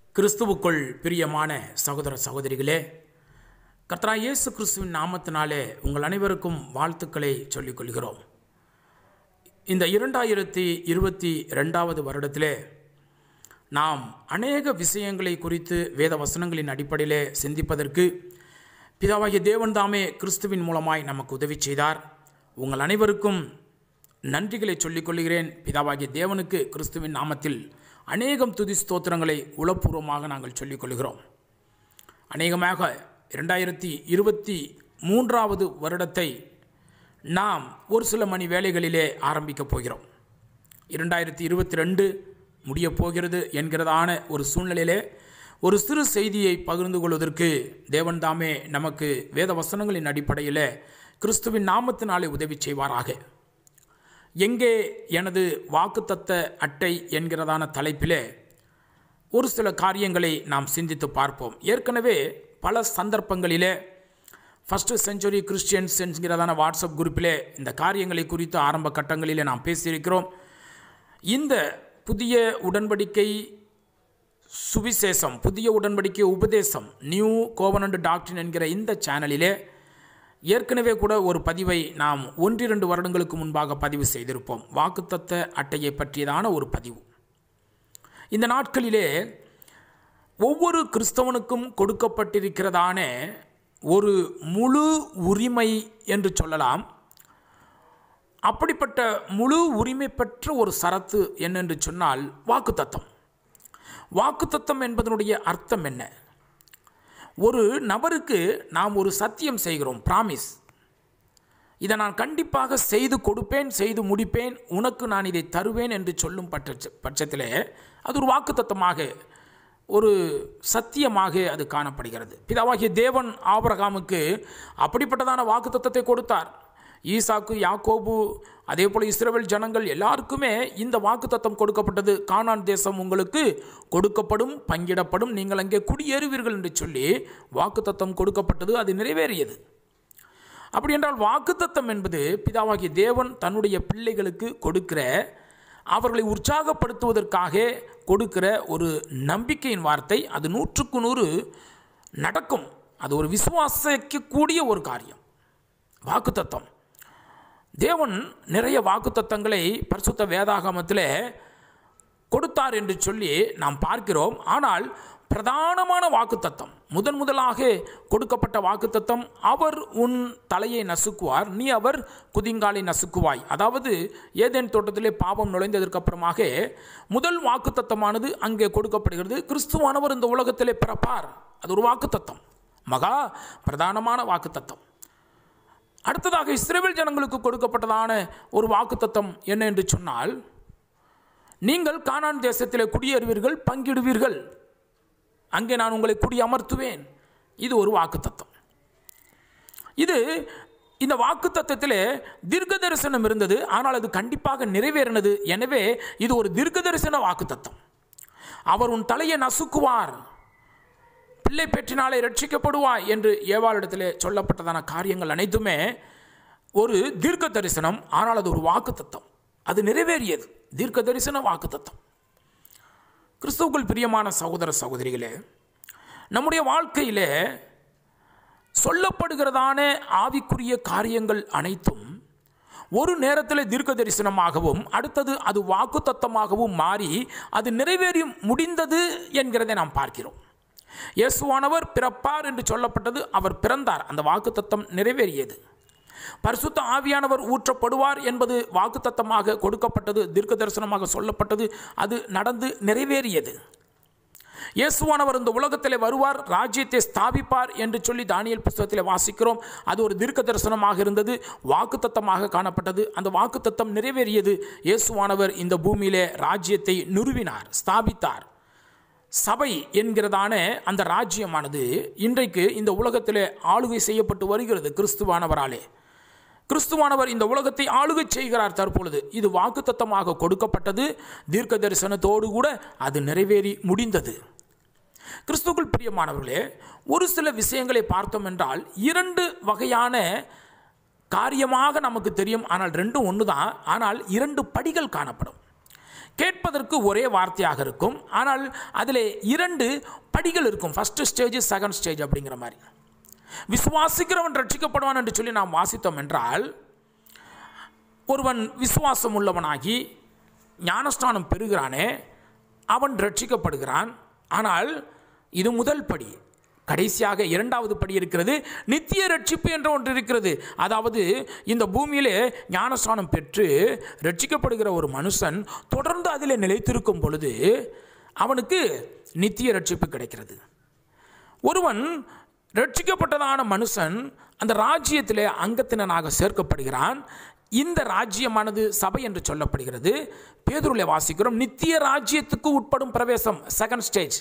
கிறிஸ்துவுக்குள் பிரியமான சகோதர சகோதரிகளே, கர்த்தராகிய இயேசு கிறிஸ்துவின் நாமத்தினாலே உங்கள் அனைவருக்கும் வாழ்த்துக்களை சொல்லிக் கொள்கிறோம். இந்த 2022 வருடத்திலே நாம் அநேக விஷயங்களை குறித்து வேத வசனங்களின் அடிப்படையிலே சிந்திப்பதற்கு பிதாவாகிய தேவன் தாமே கிறிஸ்துவின் மூலமாய் நமக்கு உதவி செய்தார். உங்கள் அனைவருக்கும் நன்றிகளை சொல்லிக் கொள்கிறேன். பிதாவாகிய தேவனுக்கு கிறிஸ்துவின் நாமத்தில் அநேகம் துதி ஸ்தோத்திரங்களை உளப்பூர்வமாக நாங்கள் சொல்லிக் கொள்கிறோம். அநேகமாக 2023 வருடத்தை நாம் ஒரு சில மணி வேளைகளிலே ஆரம்பிக்கப் போகிறோம். 2022 முடியப் போகிறது என்கிறதான ஒரு சூழ்நிலையிலே ஒரு சிறு செய்தியை பகிர்ந்து கொள்வதற்கு தேவன் தாமே நமக்கு வேத வசனங்களின் அடிப்படையில் கிறிஸ்துவின் நாமத்தினாலே உதவி செய்வாராக. எங்கே எனது வாக்குத்தத்த அட்டை என்கிறதான தலைப்பிலே ஒரு சில காரியங்களை நாம் சிந்தித்து பார்ப்போம். ஏற்கனவே பல சந்தர்ப்பங்களிலே ஃபர்ஸ்ட் செஞ்சுரி கிறிஸ்டியன்ஸ் என்கிறதான வாட்ஸ்அப் குரூப்பிலே இந்த காரியங்களை குறித்து ஆரம்ப கட்டங்களிலே நாம் பேசியிருக்கிறோம். இந்த புதிய உடன்படிக்கை சுவிசேஷம், புதிய உடன்படிக்கை உபதேசம், நியூ கோவனன்ட் டாக்ட்ரின் என்கிற இந்த சேனலிலே ஏற்கனவே கூட ஒரு பதிவை நாம் 1-2 வருடங்களுக்கு முன்பாக பதிவு செய்திருப்போம். வாக்குத்தத்த அட்டையை பற்றியதான ஒரு பதிவு. இந்த நாட்களிலே ஒவ்வொரு கிறிஸ்தவனுக்கும் கொடுக்கப்பட்டிருக்கிறதான ஒரு முழு உரிமை என்று சொல்லலாம். அப்படிப்பட்ட முழு உரிமை பெற்ற ஒரு சரத்து என்னென்று சொன்னால் வாக்குத்தத்தம். வாக்குத்தத்தம் என்பதனுடைய அர்த்தம் என்ன? ஒரு நபருக்கு நாம் ஒரு சத்தியம் செய்கிறோம், பிராமிஸ். இதை நான் கண்டிப்பாக செய்து கொடுப்பேன், செய்து முடிப்பேன், உனக்கு நான் இதை தருவேன் என்று சொல்லும் பட்சத்தில் அது ஒரு வாக்குத்தத்தமாக, ஒரு சத்தியமாக அது காணப்படுகிறது. பிதாவாகிய தேவன் ஆபிரகாமுக்கு அப்படிப்பட்டதான வாக்குத்தத்தத்தை கொடுத்தார். ஈசாக்கு, யாக்கோபு, அதே போல் இஸ்ரவேல் ஜனங்கள் எல்லாருக்குமே இந்த வாக்குத்தத்தம் கொடுக்கப்பட்டது. கானான் தேசம் உங்களுக்கு கொடுக்கப்படும், பங்கிடப்படும், நீங்கள் அங்கே குடியேறுவீர்கள் என்று சொல்லி வாக்குத்தத்தம் கொடுக்கப்பட்டது. அது நிறைவேறியது. அப்படி என்றால் வாக்குத்தத்தம் என்பது பிதாவாகிய தேவன் தன்னுடைய பிள்ளைகளுக்கு கொடுக்கிற, அவர்களை உற்சாகப்படுத்துவதற்காக கொடுக்கிற ஒரு நம்பிக்கையின் வார்த்தை. அது 100க்கு 100 நடக்கும். அது ஒரு விசுவாசிக்கக்கூடிய ஒரு காரியம். வாக்குத்தத்தம். தேவன் நிறைய வாக்குத்தத்தங்களை பரிசுத்த வேதாகமத்தில் கொடுத்தார் என்று சொல்லி நாம் பார்க்கிறோம். ஆனால் பிரதானமான வாக்குத்தத்தம், முதலாக கொடுக்கப்பட்ட வாக்குத்தத்தம், அவர் உன் தலையை நசுக்குவார், நீ அவர் குதிங்காலை நசுக்குவாய். அதாவது ஏதேன் தோட்டத்திலே பாவம் நுழைந்ததற்கு அப்புறமாக முதல் வாக்குத்தத்தமானது அங்கே கொடுக்கப்படுகிறது. கிறிஸ்துவானவர் இந்த உலகத்திலே பிறப்பார். அது ஒரு வாக்குத்தத்தம், மகா பிரதானமான வாக்குத்தத்தம். அடுத்ததாக இஸ்ரவேல் ஜனங்களுக்கு கொடுக்கப்பட்டதான ஒரு வாக்குத்தத்தம் என்ன என்று சொன்னால், நீங்கள் கானான் தேசத்திலே குடியேறுவீர்கள், பங்கிடுவீர்கள், அங்கே நான் உங்களை குடியமர்த்துவேன். இது ஒரு வாக்குத்தத்தம். இந்த வாக்குத்தத்தத்திலே தீர்க்க தரிசனம் இருந்தது, ஆனால் அது கண்டிப்பாக நிறைவேறினது. எனவே இது ஒரு தீர்க்க தரிசன வாக்குத்தத்தம். அவர் உன் தலையை நசுக்குவார், பிள்ளை பெற்றினாலே ரட்சிக்கப்படுவாய் என்று ஏவாளிடத்திலே சொல்லப்பட்டதான காரியங்கள் அனைத்துமே ஒரு தீர்க்க தரிசனம். ஆனால் அது ஒரு வாக்குத்தத்தம். அது நிறைவேறியது. தீர்க்க தரிசன வாக்குத்தத்தம். கிறிஸ்துவுக்குள் பிரியமான சகோதர சகோதரிகளே, நம்முடைய வாழ்க்கையில் சொல்லப்படுகிறதான ஆவிக்குரிய காரியங்கள் அனைத்தும் ஒரு நேரத்தில் தீர்க்க தரிசனமாகவும் அடுத்தது அது வாக்குத்தத்தமாகவும் மாறி அது நிறைவேறி முடிந்தது என்கிறதை நாம் பார்க்கிறோம். இயேசுவானவர் பிறப்பார் என்று சொல்லப்பட்டது, அவர் பிறந்தார், அந்த வாக்குத்தத்தம் நிறைவேறியது. பரிசுத்த ஆவியானவர் ஊற்றப்படுவார் என்பது வாக்குத்தத்தமாக கொடுக்கப்பட்டது, தீர்க்க தரிசனமாக சொல்லப்பட்டது, அது நடந்து நிறைவேறியது. இயேசுவானவர் இந்த உலகத்திலே வருவார், ராஜ்யத்தை ஸ்தாபிப்பார் என்று சொல்லி தானியேல் புத்தகத்திலே வாசிக்கிறோம். அது ஒரு தீர்க்க தரிசனமாக இருந்தது, வாக்குத்தத்தமாக காணப்பட்டது. அந்த வாக்குத்தத்தம் நிறைவேறியது. இயேசுவானவர் இந்த பூமியிலே ராஜ்யத்தை நிறுவினார், ஸ்தாபித்தார். சபை என்கிறதான அந்த ராஜ்யமானது இன்றைக்கு இந்த உலகத்தில் ஆளுகை செய்யப்பட்டு வருகிறது கிறிஸ்துவானவராலே. கிறிஸ்துவானவர் இந்த உலகத்தை ஆளுகை செய்கிறார் தற்பொழுது. இது வாக்குத்தத்தமாக கொடுக்கப்பட்டது, தீர்க்க தரிசனத்தோடு கூட அது நிறைவேறி முடிந்தது. கிறிஸ்துவுக்குள் பிரியமானவர்களே, ஒரு சில விஷயங்களை பார்த்தோம் என்றால் 2 வகையான காரியமாக நமக்கு தெரியும். ஆனால் 2 ஒன்று தான். ஆனால் 2 படிகள் காணப்படும். கேட்பதற்கு ஒரே வார்த்தையாக இருக்கும். ஆனால் அதில் 2 படிகள் இருக்கும். ஃபர்ஸ்ட் ஸ்டேஜ், செகண்ட் ஸ்டேஜ் அப்படிங்கிற மாதிரி. விசுவாசிக்கிறவன் ரட்சிக்கப்படுவான் என்று சொல்லி நாம் வாசித்தோம் என்றால், ஒருவன் விசுவாசம் உள்ளவனாகி ஞானஸ்நானம் பெறுகிறானே, அவன் ரட்சிக்கப்படுகிறான். ஆனால் இது முதல் படி. கடைசியாக 2வது படி இருக்கிறது. நித்திய ரட்சிப்பு என்ற ஒன்று இருக்கிறது. அதாவது இந்த பூமியிலே ஞானஸ்நானம் பெற்று ரட்சிக்கப்படுகிற ஒரு மனுஷன் தொடர்ந்து அதிலே நிலைத்திருக்கும் பொழுது அவனுக்கு நித்திய ரட்சிப்பு கிடைக்கிறது. ஒருவன் ரட்சிக்கப்பட்டதான மனுஷன் அந்த ராஜ்யத்திலே அங்கத்தினனாக சேர்க்கப்படுகிறான். இந்த ராஜ்யமானது சபை என்று சொல்லப்படுகிறது. பேதுருவிலே வாசிக்கிறோம், நித்திய ராஜ்யத்துக்கு உட்படும் பிரவேசம், செகண்ட் ஸ்டேஜ்.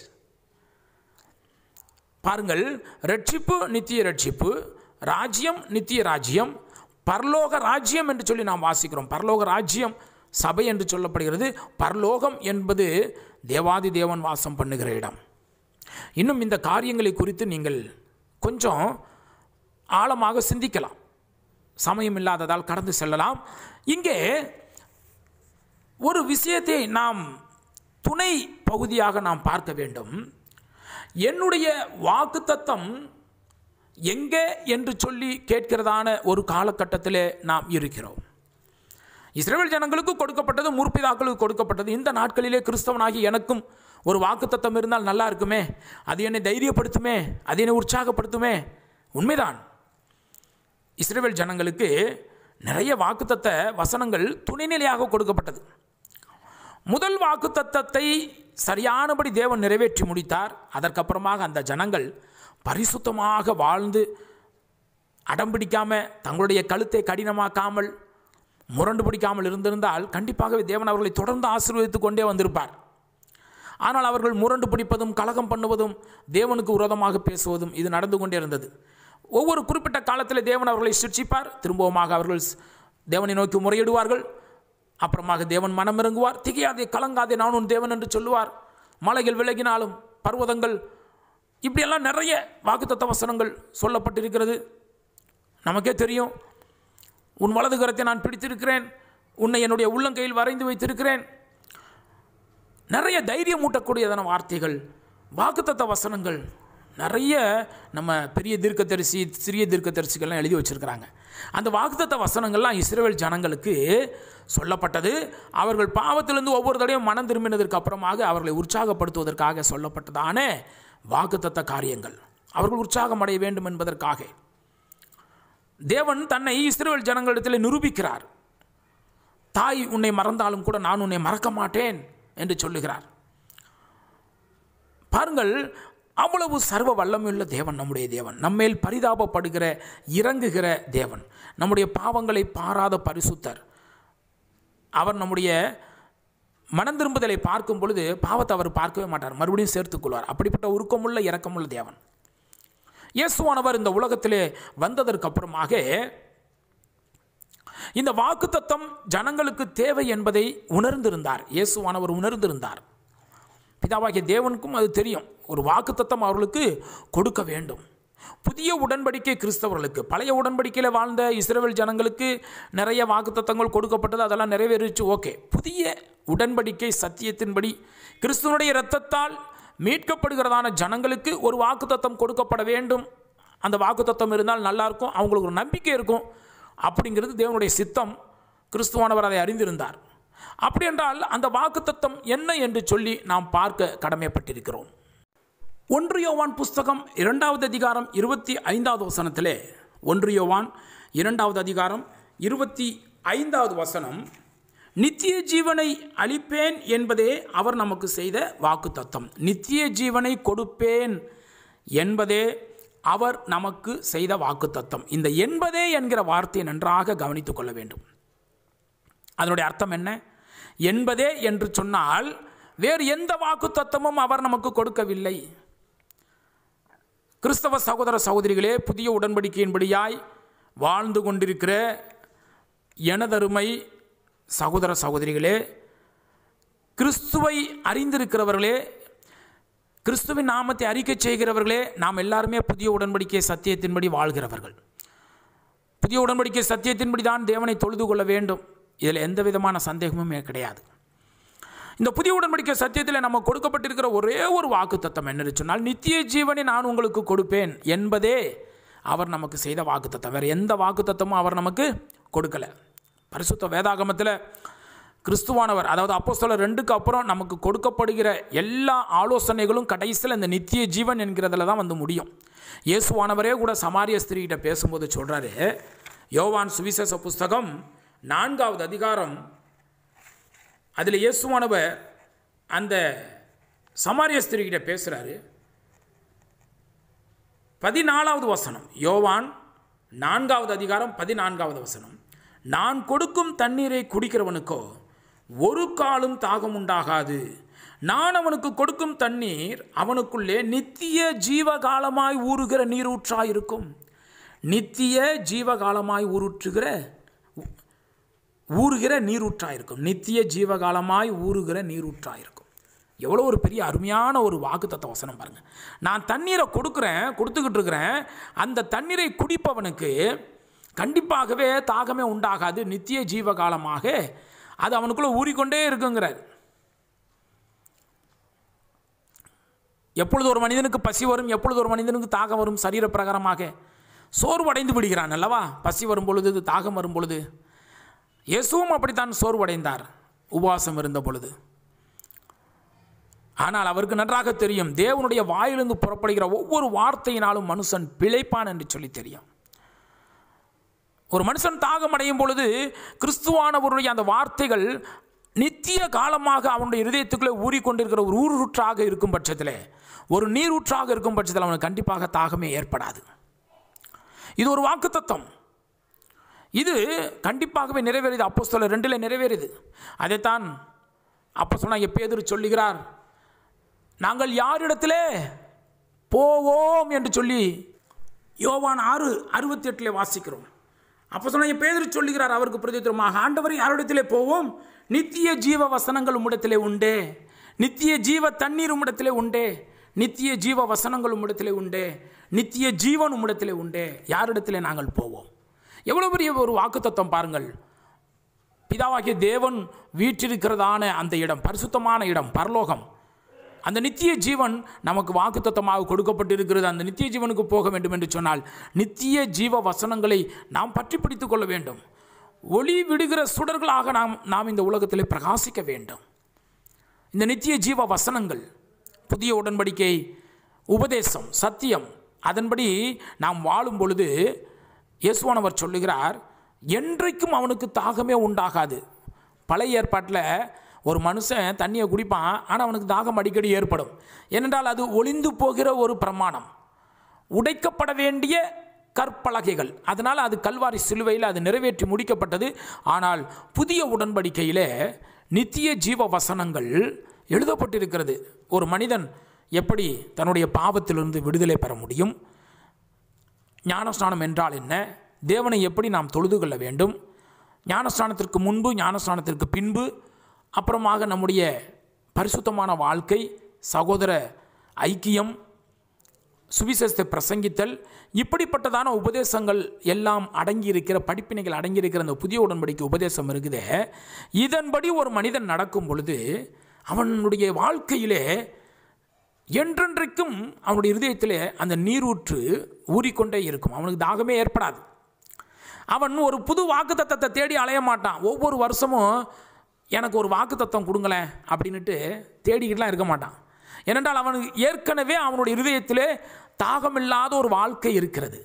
பாருங்கள், ரட்சிப்பு நித்திய ரட்சிப்பு, ராஜ்யம் நித்திய ராஜ்யம், பரலோக ராஜ்யம் என்று சொல்லி நாம் வாசிக்கிறோம். பரலோக ராஜ்யம் சபை என்று சொல்லப்படுகிறது. பரலோகம் என்பது தேவாதி தேவன் வாசம் பண்ணுகிற இடம். இன்னும் இந்த காரியங்களை குறித்து நீங்கள் கொஞ்சம் ஆழமாக சிந்திக்கலாம். சமயம் இல்லாததால் கடந்து செல்லலாம். இங்கே ஒரு விஷயத்தை நாம் துணை பகுதியாக நாம் பார்க்க வேண்டும். என்னுடைய வாக்குத்தத்தம் எங்கே என்று சொல்லி கேட்கிறதான ஒரு காலகட்டத்தில் நாம் இருக்கிறோம். இஸ்ரவேல் ஜனங்களுக்கு கொடுக்கப்பட்டது, முற்பிதாக்களுக்கு கொடுக்கப்பட்டது. இந்த நாட்களிலே கிறிஸ்தவனாகி எனக்கும் ஒரு வாக்குத்தத்தம் இருந்தால் நல்லா இருக்குமே, அது என்னை தைரியப்படுத்துமே, அது என்னை உற்சாகப்படுத்துமே. உண்மைதான், இஸ்ரவேல் ஜனங்களுக்கு நிறைய வாக்குத்தத்த வசனங்கள் துணைநிலையாக கொடுக்கப்பட்டது. முதல் வாக்குத்தத்தத்தை சரியானபடி தேவன் நிறைவேற்றி முடித்தார். அதற்கப்புறமாக அந்த ஜனங்கள் பரிசுத்தமாக வாழ்ந்து அடம்பிடிக்காமல், தங்களுடைய கழுத்தை கடினமாக்காமல், முரண்டு பிடிக்காமல் இருந்திருந்தால் கண்டிப்பாகவே தேவன் அவர்களை தொடர்ந்து ஆசீர்வதித்து கொண்டே வந்திருப்பார். ஆனால் அவர்கள் முரண்டு பிடிப்பதும், கலகம் பண்ணுவதும், தேவனுக்கு விரோதமாக பேசுவதும் இது நடந்து கொண்டே இருந்தது. ஒவ்வொரு குறிப்பிட்ட காலத்தில் தேவன் அவர்களை சிட்சிப்பார். திரும்பவுமாக அவர்கள் தேவனை நோக்கி முறையிடுவார்கள். அப்புறமாக தேவன் மனம் இறங்குவார். திகையாதே, கலங்காதே, நான் உன் தேவன் என்று சொல்லுவார். மலைகள் விலகினாலும், பர்வதங்கள், இப்படியெல்லாம் நிறைய வாக்குத்தத்த வசனங்கள் சொல்லப்பட்டிருக்கிறது. நமக்கே தெரியும், உன் வலது கரத்தை நான் பிடித்திருக்கிறேன், உன்னை என்னுடைய உள்ளங்கையில் வரைந்து வைத்திருக்கிறேன். நிறைய தைரியம் ஊட்டக்கூடியதான வார்த்தைகள், வாக்குத்தத்த வசனங்கள் நிறைய நம்ம பெரிய தீர்க்கதரிசி, சிறிய தீர்க்கதரிசிகள்லாம் எழுதி வச்சிருக்கிறாங்க. அந்த வாக்குத்தத்த வசனங்கள்லாம் இஸ்ரவேல் ஜனங்களுக்கு சொல்லப்பட்டது. அவர்கள் பாவத்திலிருந்து ஒவ்வொரு தடையும் மனம் திரும்பினதற்கு அப்புறமாக அவர்களை உற்சாகப்படுத்துவதற்காக சொல்லப்பட்டதான வாக்குத்தத்த காரியங்கள். அவர்கள் உற்சாகம் அடைய வேண்டும் என்பதற்காக தேவன் தன்னை இஸ்ரவேல் ஜனங்களிடத்தில் நிரூபிக்கிறார். தாய் உன்னை மறந்தாலும் கூட நான் உன்னை மறக்க மாட்டேன் என்று சொல்லுகிறார். பாருங்கள், அவ்வளவு சர்வ வல்லமையுள்ள தேவன் நம்முடைய தேவன். நம்மேல் பரிதாபப்படுகிற, இறங்குகிற தேவன், நம்முடைய பாவங்களை பாராத பரிசுத்தர். அவர் நம்முடைய மனம் திரும்புதலை பார்க்கும் பொழுது பாவத்தை அவர் பார்க்கவே மாட்டார், மறுபடியும் சேர்த்துக்கொள்வார். அப்படிப்பட்ட உருக்கமுள்ள இரக்கமுள்ள தேவன். இயேசுவானவர் இந்த உலகத்திலே வந்ததற்கு அப்புறமாக இந்த வாக்குத்தத்தம் ஜனங்களுக்கு தேவை என்பதை உணர்ந்திருந்தார். இயேசுவானவர் உணர்ந்திருந்தார். பிதாவாகிய தேவனுக்கும் அது தெரியும், ஒரு வாக்குத்தத்தம் அவர்களுக்கு கொடுக்க வேண்டும். புதிய உடன்படிக்கை கிறிஸ்தவர்களுக்கு, பழைய உடன்படிக்கையில் வாழ்ந்த இஸ்ரவேல் ஜனங்களுக்கு நிறைய வாக்குத்தத்தங்கள் கொடுக்கப்பட்டது, அதெல்லாம் நிறைவேறிச்சு. ஓகே, புதிய உடன்படிக்கை சத்தியத்தின்படி கிறிஸ்துவனுடைய இரத்தத்தால் மீட்கப்படுகிறதான ஜனங்களுக்கு ஒரு வாக்குத்தத்தம் கொடுக்கப்பட வேண்டும். அந்த வாக்குத்தத்தம் இருந்தால் நல்லாயிருக்கும், அவங்களுக்கு ஒரு நம்பிக்கை இருக்கும் அப்படிங்கிறது தேவனுடைய சித்தம். கிறிஸ்துவானவர் அதை அறிந்திருந்தார். அப்படி என்றால் அந்த வாக்குத்தத்தம் என்ன என்று சொல்லி நாம் பார்க்க கடமைப்பட்டிருக்கிறோம். 1 யோவான் புஸ்தகம் 2வது அதிகாரம் 25வது வசனத்திலே, 1 யோவான் 2வது அதிகாரம் 25வது வசனம், நித்திய ஜீவனை அளிப்பேன் என்பதே அவர் நமக்கு செய்த வாக்குத்தத்தம். நித்திய ஜீவனை கொடுப்பேன் என்பதே அவர் நமக்கு செய்த வாக்குத்தத்தம். இந்த என்பதே என்கிற வார்த்தையை நன்றாக கவனித்துக் கொள்ள வேண்டும். அதனுடைய அர்த்தம் என்ன? என்பதே என்று சொன்னால் வேறு எந்த வாக்குத்தத்தமும் அவர் நமக்கு கொடுக்கவில்லை. கிறிஸ்தவ சகோதர சகோதரிகளே, புதிய உடன்படிக்கையின்படியாய் வாழ்ந்து கொண்டிருக்கிற எனதருமை சகோதர சகோதரிகளே, கிறிஸ்துவை அறிந்திருக்கிறவர்களே, கிறிஸ்துவின் நாமத்தை அறிக்கை செய்கிறவர்களே, நாம் எல்லாருமே புதிய உடன்படிக்கை சத்தியத்தின்படி வாழ்கிறவர்கள். புதிய உடன்படிக்கை சத்தியத்தின்படி தான் தேவனை தொழுது கொள்ள வேண்டும். இதில் எந்த விதமான சந்தேகமும் கிடையாது. இந்த புதிய உடன்படிக்கை சத்தியத்தில் நம்ம கொடுக்கப்பட்டிருக்கிற ஒரே ஒரு வாக்குத்தத்தம் என்னன்னு சொன்னால், நித்திய ஜீவனை நான் உங்களுக்கு கொடுப்பேன் என்பதே அவர் நமக்கு செய்த வாக்குத்தத்தம். வேறு எந்த வாக்குத்தத்தமும் அவர் நமக்கு கொடுக்கலை. பரிசுத்த வேதாகமத்தில் கிறிஸ்துவானவர், அதாவது அப்போஸ்தலர் 2க்கு அப்புறம் நமக்கு கொடுக்கப்படுகிற எல்லா ஆலோசனைகளும் கடைசியில் இந்த நித்திய ஜீவன் என்கிறதுல தான் வந்து முடியும். இயேசுவானவரே கூட சமாரிய ஸ்திரீகிட்ட பேசும்போது சொல்கிறாரு, யோவான் சுவிசேஷ புஸ்தகம் 4வது அதிகாரம், அதில் இயேசுவானவர் அந்த சமாரிய ஸ்திரீகிட்ட பேசுகிறாரு. 14வது வசனம், யோவான் 4வது அதிகாரம் 14வது வசனம், நான் கொடுக்கும் தண்ணீரை குடிக்கிறவனுக்கோ ஒரு காலும் தாகம் உண்டாகாது. நான் அவனுக்கு கொடுக்கும் தண்ணீர் அவனுக்குள்ளே நித்திய ஜீவகாலமாய் ஊறுகிற நீரூற்றாயிருக்கும். நித்திய ஜீவகாலமாய் ஊறுகிற நீரூற்றாயிருக்கும். நித்திய ஜீவகாலமாய் ஊறுகிற நீரூற்றாயிருக்கும். எவ்வளோ ஒரு பெரிய அருமையான ஒரு வாக்குத்தத்த வசனம் பாருங்கள். நான் தண்ணீரை கொடுத்துக்கிட்டு இருக்கிறேன். அந்த தண்ணீரை குடிப்பவனுக்கு கண்டிப்பாகவே தாகமே உண்டாகாது. நித்திய ஜீவகாலமாக அது அவனுக்குள்ளே ஊறிக்கொண்டே இருக்குங்கிறார். எப்பொழுது ஒரு மனிதனுக்கு பசி வரும், எப்பொழுது ஒரு மனிதனுக்கு தாகம் வரும்? சரீர பிரகாரமாக சோர்வடைந்து விடுகிறான் அல்லவா? பசி வரும் பொழுது, தாகம் வரும் பொழுது. இயேசுவும் அப்படித்தான் சோர்வடைந்தார் உபவாசம் இருந்த பொழுது. ஆனால் அவருக்கு நன்றாக தெரியும், தேவனுடைய வாயிலிருந்து புறப்படுகிற ஒவ்வொரு வார்த்தையினாலும் மனுஷன் பிழைப்பான் என்று சொல்லி தெரியும். ஒரு மனுஷன் தாகம் அடையும் பொழுது கிறிஸ்துவானவருடைய அந்த வார்த்தைகள் நித்திய காலமாக அவனுடைய இருதயத்துக்குள்ளே ஊறிக்கொண்டிருக்கிற ஒரு ஊரூற்றாக இருக்கும் பட்சத்தில், ஒரு நீரூற்றாக இருக்கும் பட்சத்தில் அவனுக்கு கண்டிப்பாக தாகமே ஏற்படாது. இது ஒரு வாக்குத்தத்தம். இது கண்டிப்பாகவே நிறைவேறியது. அப்போஸ்தலர் 2 நிறைவேறியது. அதைத்தான் அப்போஸ்தலனாகிய பேதுரு சொல்லுகிறார், நாங்கள் யாரிடத்திலே போவோம் என்று சொல்லி யோவான் 6:68 வாசிக்கிறோம். அப்போஸ்தலனாகிய பேதுரு சொல்லுகிறார் அவருக்கு பிரதியுத்தரமாக, ஆண்டவரே யாரிடத்திலே போவோம்? நித்திய ஜீவ வசனங்கள் உம்மிடத்திலே உண்டே, நித்திய ஜீவ தண்ணீர் உம்மிடத்திலே உண்டே, நித்திய ஜீவ வசனங்கள் உம்மிடத்திலே உண்டே, நித்திய ஜீவன் உம்மிடத்திலே உண்டே, யாரிடத்திலே நாங்கள் போவோம்? எவ்வளவு பெரிய ஒரு வாக்குத்தத்தம் பாருங்கள். பிதாவாகிய தேவன் வீற்றிருக்கிறதான அந்த இடம், பரிசுத்தமான இடம், பரலோகம். அந்த நித்திய ஜீவன் நமக்கு வாக்குத்தத்தமாக கொடுக்கப்பட்டிருக்கிறது. அந்த நித்திய ஜீவனுக்கு போக வேண்டும் என்று சொன்னால் நித்திய ஜீவ வசனங்களை நாம் பற்றி பிடித்துக் கொள்ள வேண்டும். ஒளி விடுகிற சுடர்களாக நாம் இந்த உலகத்தில் பிரகாசிக்க வேண்டும். இந்த நித்திய ஜீவ வசனங்கள், புதிய உடன்படிக்கை உபதேசம், சத்தியம், அதன்படி நாம் வாழும் பொழுது இயேசுவானவர் சொல்லுகிறார், என்றைக்கும் அவனுக்கு தாகமே உண்டாகாது. பழைய ஏற்பாட்டில் ஒரு மனுஷன் தண்ணியை குடிப்பான், ஆனால் அவனுக்கு தாகம் அடிக்கடி ஏற்படும். ஏனென்றால் அது ஒளிந்து போகிற ஒரு பிரமாணம், உடைக்கப்பட வேண்டிய கற்பலகைகள். அதனால் அது கல்வாரி சிலுவையில் அது நிறைவேற்றி முடிக்கப்பட்டது. ஆனால் புதிய உடன்படிக்கையில் நித்திய ஜீவ வசனங்கள் எழுதப்பட்டிருக்கிறது. ஒரு மனிதன் எப்படி தன்னுடைய பாவத்திலிருந்து விடுதலை பெற முடியும், ஞானஸ்நானம் என்றால் என்ன, தேவனை எப்படி நாம் தொழுது கொள்ள வேண்டும், ஞானஸ்நானத்திற்கு முன்பு, ஞானஸ்நானத்திற்கு பின்பு, அப்புறமாக நம்முடைய பரிசுத்தமான வாழ்க்கை, சகோதர ஐக்கியம், சுவிசேஷத்தை பிரசங்கித்தல், இப்படிப்பட்டதான உபதேசங்கள் எல்லாம் அடங்கியிருக்கிற, படிப்பினைகள் அடங்கியிருக்கிற அந்த புதிய உடன்படிக்கை உபதேசம் இருக்குது. இதன்படி ஒரு மனிதன் நடக்கும் பொழுது அவனுடைய வாழ்க்கையிலே என்றென்றைக்கும் அவனுடைய இருதயத்திலே அந்த நீரூற்று ஊறிக்கொண்டே இருக்கும். அவனுக்கு தாகமே ஏற்படாது. அவன் ஒரு புது வாக்குத்தத்தத்தை தேடி அலைய மாட்டான். ஒவ்வொரு வருஷமும் எனக்கு ஒரு வாக்குத்தத்தம் கொடுங்களேன் அப்படின்ட்டு தேடிக்கிட்டுலாம் இருக்க மாட்டான். ஏனென்றால் அவனுக்கு ஏற்கனவே அவனுடைய இருதயத்திலே தாகமில்லாத ஒரு வாழ்க்கை இருக்கிறது.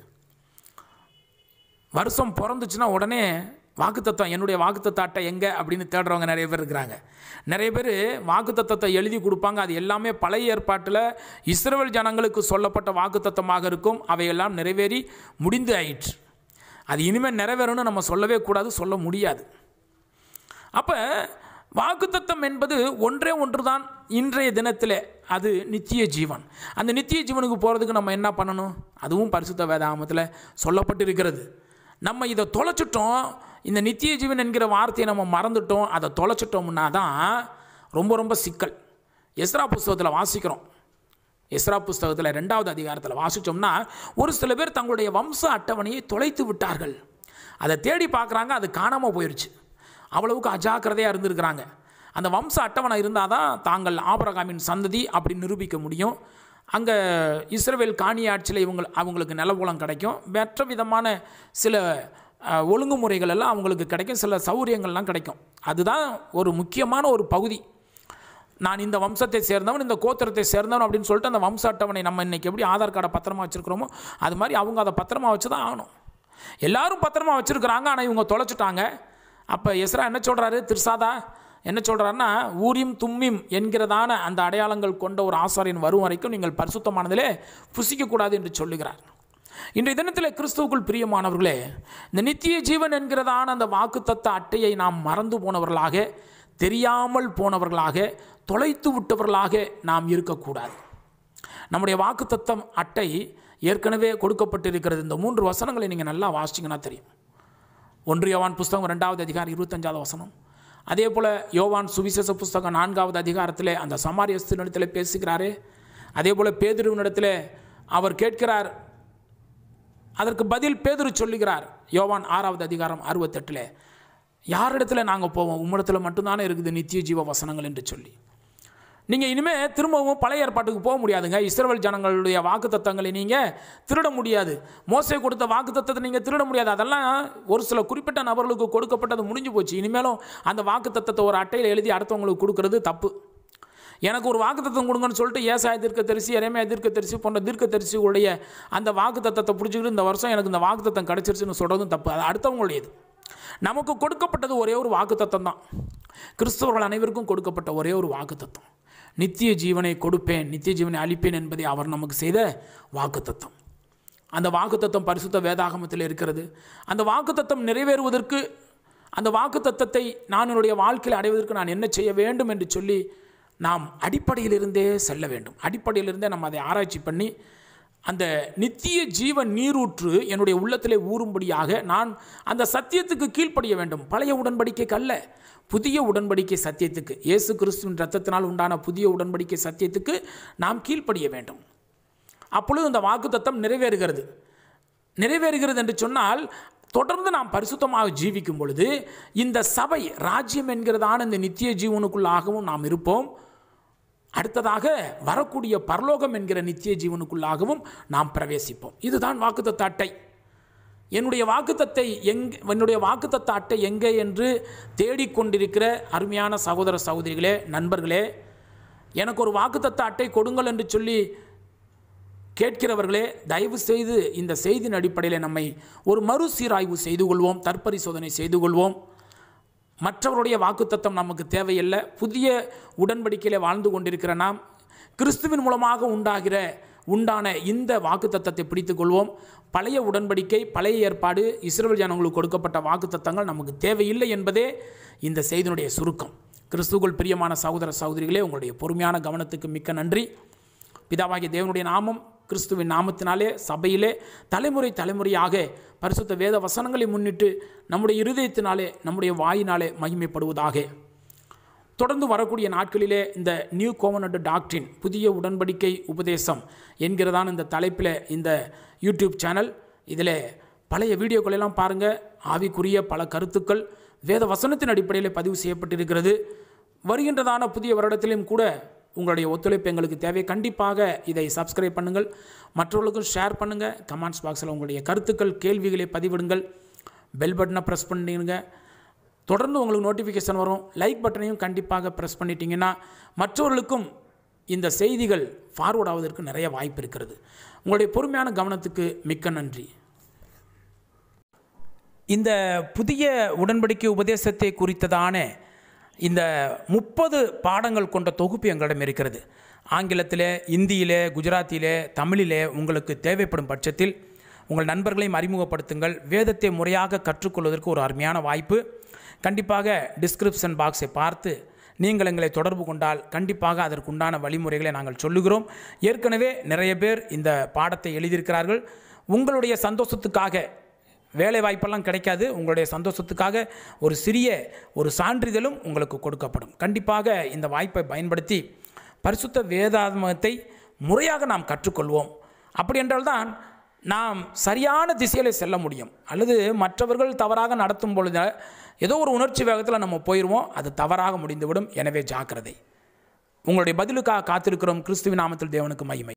வருஷம் பிறந்துச்சுன்னா உடனே வாக்குத்தத்தம், என்னுடைய வாக்குத்தத்த அட்டை எங்கே அப்படின்னு தேடுறவங்க நிறைய பேர் இருக்கிறாங்க. நிறைய பேர் வாக்குத்தத்தத்தை எழுதி கொடுப்பாங்க. அது எல்லாமே பழைய ஏற்பாட்டில் இஸ்ரவேல் ஜனங்களுக்கு சொல்லப்பட்ட வாக்குத்தத்தமாக இருக்கும். அவையெல்லாம் நிறைவேறி முடிந்து ஆயிற்று. அது இனிமேல் நிறைவேறணும்னு நம்ம சொல்லவே கூடாது, சொல்ல முடியாது. அப்போ வாக்குத்தத்தம் என்பது ஒன்றே ஒன்று தான் இன்றைய தினத்தில், அது நித்திய ஜீவன். அந்த நித்திய ஜீவனுக்கு போகிறதுக்கு நம்ம என்ன பண்ணணும்? அதுவும் பரிசுத்த வேதாகமத்தில் சொல்லப்பட்டிருக்கிறது. நம்ம இதை தொலைச்சிட்டோம், இந்த நித்திய ஜீவன் என்கிற வார்த்தையை நம்ம மறந்துட்டோம். அதை தொலைச்சிட்டோம்னா தான் ரொம்ப ரொம்ப சிக்கல். எஸ்ரா புஸ்தகத்தில் வாசிக்கிறோம். எஸ்ரா புஸ்தகத்தில் 2வது அதிகாரத்தில் வாசித்தோம்னா, ஒரு சில பேர் தங்களுடைய வம்ச அட்டவணையை தொலைத்து விட்டார்கள். அதை தேடி பார்க்குறாங்க, அது காணாமல் போயிடுச்சு. அவ்வளவுக்கு அஜாக்கிரதையாக இருந்திருக்கிறாங்க. அந்த வம்ச அட்டவணை இருந்தால் தான் தாங்கள் ஆபிரகாமின் சந்ததி அப்படி நிரூபிக்க முடியும். அங்கே இஸ்ரவேல் காணி ஆட்சியில் அவங்களுக்கு நிலபுலம் கிடைக்கும். மற்ற விதமான சில ஒழுங்குமுறைகள் எல்லாம் அவங்களுக்கு கிடைக்கும், சில சௌகரியங்கள்லாம் கிடைக்கும். அதுதான் ஒரு முக்கியமான ஒரு பகுதி. நான் இந்த வம்சத்தை சேர்ந்தவன், இந்த கோத்திரத்தை சேர்ந்தவன் அப்படின்னு சொல்லிட்டு அந்த வம்ச அட்டவணை நம்ம இன்றைக்கி எப்படி ஆதார் கார்டை பத்திரமா வச்சுருக்கிறோமோ அது மாதிரி அவங்க அதை பத்திரமா வச்சு தான் ஆகணும். எல்லாரும் பத்திரமா வச்சுருக்கிறாங்க, ஆனால் இவங்க தொலைச்சிட்டாங்க. அப்போ எஸ்ரா என்ன சொல்கிறாரு, திர்சாதா என்ன சொல்கிறாருன்னா, ஊரிம் தும்மிம் என்கிறதான அந்த அடையாளங்கள் கொண்ட ஒரு ஆசாரியன் வரும் வரைக்கும் நீங்கள் பரிசுத்தமானதிலே புசிக்கக்கூடாது என்று சொல்லுகிறார். இன்றைய தினத்தில் கிறிஸ்துவுக்குள் பிரியமானவர்களே, இந்த நித்திய ஜீவன் என்கிறதான அந்த வாக்குத்தத்த அட்டையை நாம் மறந்து போனவர்களாக, தெரியாமல் போனவர்களாக, தொலைத்து விட்டவர்களாக நாம் இருக்கக்கூடாது. நம்முடைய வாக்குத்தத்தம் அட்டை ஏற்கனவே கொடுக்கப்பட்டிருக்கிறது. இந்த 3 வசனங்களை நீங்கள் நல்லா வாசிச்சிங்கன்னா தெரியும். 1 யோவான் புஸ்தகம் 2வது அதிகாரம் 25வது வசனம். அதே போல் யோவான் சுவிசேஷ புஸ்தகம் 4வது அதிகாரத்தில் அந்த சமாரியஸ்தினிடத்தில் பேசுகிறாரே, அதே போல் பேதுருவினிடத்தில் அவர் கேட்கிறார், அதற்கு பதில் பேதுரு சொல்லுகிறார். யோவான் 6வது அதிகாரம் 68, யாரிடத்தில் நாங்கள் போவோம், உம்மிடத்தில் மட்டும்தானே இருக்குது நித்திய ஜீவ வசனங்கள் என்று சொல்லி. நீங்கள் இனிமேல் திரும்பவும் பழைய ஏற்பாட்டுக்கு போக முடியாதுங்க. இஸ்ரவேல் ஜனங்களுடைய வாக்குத்தத்தங்களை நீங்கள் திருட முடியாது. மோசே கொடுத்த வாக்குத்தத்தத்தை நீங்கள் திருட முடியாது. அதெல்லாம் ஒரு சில குறிப்பிட்ட நபர்களுக்கு கொடுக்கப்பட்டது, முடிஞ்சு போச்சு. இனிமேலும் அந்த வாக்குத்தத்தத்தை ஒரு அட்டையில் எழுதி அடுத்தவங்களுக்கு கொடுக்கறது தப்பு. எனக்கு ஒரு வாக்குத்தத்தம் கொடுங்கன்னு சொல்லிட்டு ஏசாயா தீர்க்கதரிசி, எரேமியா தீர்க்கதரிசி போன்ற தீர்க்கதரிசிகளுடைய அந்த வாக்குத்தத்தத்தை பிடிச்சிக்கிட்டு இந்த வருஷம் எனக்கு இந்த வாக்குத்தத்தம் கிடச்சிருச்சுன்னு சொல்கிறதும் தப்பு. அது அடுத்தவங்களுடையது. நமக்கு கொடுக்கப்பட்டது ஒரே ஒரு வாக்குத்தத்தம் தான். கிறிஸ்தவர்கள் அனைவருக்கும் கொடுக்கப்பட்ட ஒரே ஒரு வாக்குத்தத்தம், நித்திய ஜீவனை கொடுப்பேன், நித்திய ஜீவனை அளிப்பேன் என்பதை அவர் நமக்கு செய்த வாக்குத்தத்தம். அந்த வாக்குத்தத்தம் பரிசுத்த வேதாகமத்தில் இருக்கிறது. அந்த வாக்குத்தத்தம் நிறைவேறுவதற்கு, அந்த வாக்குத்தத்தத்தை நான் என்னுடைய வாழ்க்கையில் அடைவதற்கு நான் என்ன செய்ய வேண்டும் என்று சொல்லி நாம் அடிப்படையிலிருந்தே செல்ல வேண்டும். அடிப்படையிலிருந்தே நம்ம அதை ஆராய்ச்சி பண்ணி அந்த நித்திய ஜீவன் நீரூற்று என்னுடைய உள்ளத்திலே ஊறும்படியாக நான் அந்த சத்தியத்துக்கு கீழ்ப்படிய வேண்டும். பழைய உடன்படிக்கைக்கு அல்ல, புதிய உடன்படிக்கை சத்தியத்துக்கு, இயேசு கிறிஸ்துவின் இரத்தத்தினால் உண்டான புதிய உடன்படிக்கை சத்தியத்துக்கு நாம் கீழ்ப்படிய வேண்டும். அப்பொழுது அந்த வாக்குத்தத்தம் நிறைவேறுகிறது. நிறைவேறுகிறது என்று சொன்னால் தொடர்ந்து நாம் பரிசுத்தமாக ஜீவிக்கும் பொழுது இந்த சபை ராஜ்யம் என்கிறதான இந்த நித்திய ஜீவனுக்குள்ளாகவும் நாம் இருப்போம். அடுத்ததாக வரக்கூடிய பரலோகம் என்கிற நித்திய ஜீவனுக்குள்ளாகவும் நாம் பிரவேசிப்போம். இதுதான் வாக்குத்தத்த அட்டை. என்னுடைய வாக்குத்தத்த அட்டை எங்கே என்று தேடிக்கொண்டிருக்கிற அருமையான சகோதர சகோதரிகளே, நண்பர்களே, எனக்கு ஒரு வாக்குத்தத்த அட்டை கொடுங்கள் என்று சொல்லி கேட்கிறவர்களே, தயவு செய்து இந்த செய்தியின் அடிப்படையில் நம்மை ஒரு மறுசீராய்வு செய்து கொள்வோம், தற்பரிசோதனை செய்து கொள்வோம். மற்றவருடைய வாக்குத்தத்தம் நமக்கு தேவையில்லை. புதிய உடன்படிக்கையிலே வாழ்ந்து கொண்டிருக்கிற நாம் கிறிஸ்துவின் மூலமாக உண்டான இந்த வாக்குத்தத்தத்தை பிடித்து கொள்வோம். பழைய உடன்படிக்கை, பழைய ஏற்பாடு, இஸ்ரவேல் ஜனங்களுக்கு கொடுக்கப்பட்ட வாக்குத்தத்தங்கள் நமக்கு தேவையில்லை என்பதே இந்த செய்தியினுடைய சுருக்கம். கிறிஸ்துவுக்குள் பிரியமான சகோதர சகோதரிகளே, உங்களுடைய பொறுமையான கவனத்துக்கு மிக்க நன்றி. பிதாவாகிய தேவனுடைய நாமம் கிறிஸ்துவின் நாமத்தினாலே சபையிலே தலைமுறையாக பரிசுத்த வேத வசனங்களை முன்னிட்டு நம்முடைய இருதயத்தினாலே, நம்முடைய வாயினாலே மகிமைப்படுவதாக. தொடர்ந்து வரக்கூடிய நாட்களிலே இந்த நியூ கோவனன்ட் டாக்ட்ரின், புதிய உடன்படிக்கை உபதேசம் என்கிறதான இந்த தலைப்பில் இந்த யூடியூப் சேனல், இதில் பழைய வீடியோக்களெல்லாம் பாருங்கள். ஆவிக்குரிய பல கருத்துக்கள் வேத வசனத்தின் அடிப்படையில் பதிவு செய்யப்பட்டிருக்கிறது. வருகின்றதான புதிய வருடத்திலும் கூட உங்களுடைய ஒத்துழைப்பு எங்களுக்கு தேவை. கண்டிப்பாக இதை சப்ஸ்கிரைப் பண்ணுங்கள், மற்றவர்களுக்கும் ஷேர் பண்ணுங்கள். கமெண்ட்ஸ் பாக்ஸில் உங்களுடைய கருத்துக்கள், கேள்விகளை பதிவிடுங்கள். பெல் பட்டனை ப்ரெஸ் பண்ணிடுங்க, தொடர்ந்து உங்களுக்கு நோட்டிஃபிகேஷன் வரும். லைக் பட்டனையும் கண்டிப்பாக ப்ரெஸ் பண்ணிட்டீங்கன்னா மற்றவர்களுக்கும் இந்த செய்திகள் ஃபார்வர்ட் ஆவதற்கு நிறைய வாய்ப்பு இருக்கிறது. உங்களுடைய பொறுமையான கவனத்துக்கு மிக்க நன்றி. இந்த புதிய உடன்படிக்கை உபதேசத்தை குறித்ததான இந்த 30 பாடங்கள் கொண்ட தொகுப்பு எங்களிடம் இருக்கிறது. ஆங்கிலத்திலே, இந்தியிலே, குஜராத்திலே, தமிழிலே உங்களுக்கு தேவைப்படும் பட்சத்தில் உங்கள் நண்பர்களையும் அறிமுகப்படுத்துங்கள். வேதத்தை முறையாக கற்றுக்கொள்வதற்கு ஒரு அருமையான வாய்ப்பு. கண்டிப்பாக டிஸ்கிரிப்ஷன் பாக்ஸை பார்த்து நீங்கள் எங்களை தொடர்பு கொண்டால் கண்டிப்பாக அதற்குண்டான வழிமுறைகளை நாங்கள் சொல்லுகிறோம். ஏற்கனவே நிறைய பேர் இந்த பாடத்தை எழுதியிருக்கிறார்கள். உங்களுடைய சந்தோஷத்துக்காக, வேலை வாய்ப்பெல்லாம் கிடைக்காது, உங்களுடைய சந்தோஷத்துக்காக ஒரு சிறிய ஒரு சான்றிதழும் உங்களுக்கு கொடுக்கப்படும். கண்டிப்பாக இந்த வாய்ப்பை பயன்படுத்தி பரிசுத்த வேதாகமத்தை முறையாக நாம் கற்றுக்கொள்வோம். அப்படி என்றால்தான் நாம் சரியான திசையில் செல்ல முடியும். அல்லது மற்றவர்கள் தவறாக நடத்தும் பொழுது ஏதோ ஒரு உணர்ச்சி வேகத்தில் நம்ம போயிடுவோம், அது தவறாக முடிந்துவிடும். எனவே ஜாக்கிரதை. உங்களுடைய பதிலுக்காக காத்திருக்கிறோம். கிறிஸ்துவின் நாமத்தில் தேவனுக்கு மகிமை.